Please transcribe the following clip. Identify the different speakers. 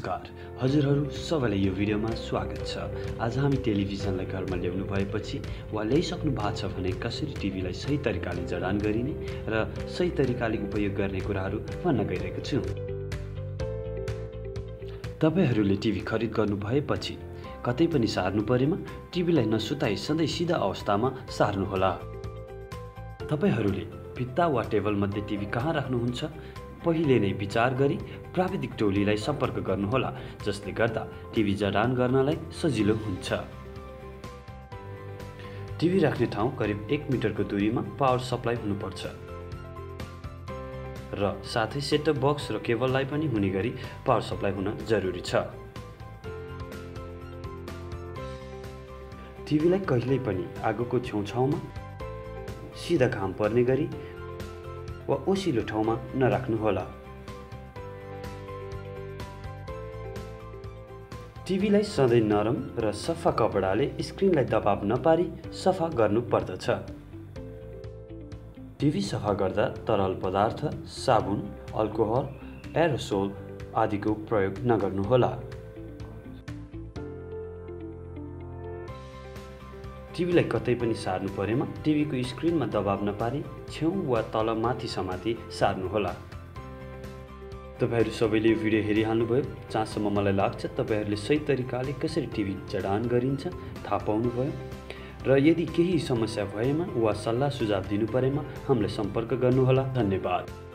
Speaker 1: नमस्कार हजुरहरू सबैलाई यो भिडियोमा स्वागत छ। आज हामी टेलिभिजनलाई घरमा ल्याउनु भएपछि वा ल्याइसक्नु भएको छ भने कसरी टिभीलाई सही तरिकाले जडान गरिने र सही तरिकाले उपयोग गर्ने कुराहरू भन्न गइरहेको छु। तपाईहरूले टिभी खरिद गर्नु भएपछि कतै पनि सार्नु परेमा टिभीलाई नसुताई सधैँ सिधा अवस्थामा सार्नुहोला। तपाईहरूले भित्ता वा टेबल मध्ये टिभी कहाँ राख्नुहुन्छ पहिले नै विचार गरी प्राविधिक टोलीलाई सम्पर्क गर्नुहोला, जसले गर्दा टिभी जडान गर्नलाई सजिलो हुन्छ। टिभी राख्ने ठाउँ करिब 1 मिटरको दूरीमा पावर सप्लाई हुनुपर्छ र साथै सेटअप बक्स र केबललाई पनि हुने गरी पावर सप्लाई हुन जरुरी छ। टिभीलाई कहिल्यै पनि आगोको छेउछाउमा, सिधा घाम पर्ने गरी वा ओसिलो ठाउँमा नराख्नुहोला। टिभीलाई सधैँ नरम र सफा कपडाले स्क्रिनलाई दबाव नपारी सफा गर्नु पर्दछ। टिभी सफा गर्दा तरल पदार्थ, साबुन, अल्कोहल, एरोसोल आदिको प्रयोग नगर्नुहोला। टिभीलाई कतै पनि सार्नु परेमा टिभीको स्क्रिनमा दबाव नपारी छेउ वा तल माथि समाती सार्नुहोला। तपाईहरू सबैले यो भिडियो हेरिहाल्नुभयो। जहाँसम्म मलाई लाग्छ तपाईहरूले सही तरिकाले कसरी टिभी जडान गरिन्छ थाहा पाउनुभयो र यदि केही समस्या भएमा वा सल्लाह सुझाव दिनु परेमा हामीलाई सम्पर्क गर्नुहोला। धन्यवाद।